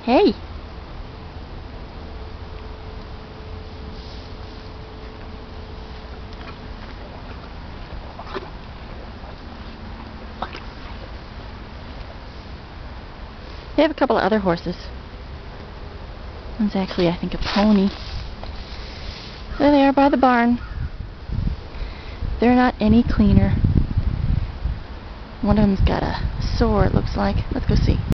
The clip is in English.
Hey! They have a couple of other horses. One's actually, I think, a pony. There they are by the barn. They're not any cleaner. One of them's got a sore, it looks like. Let's go see.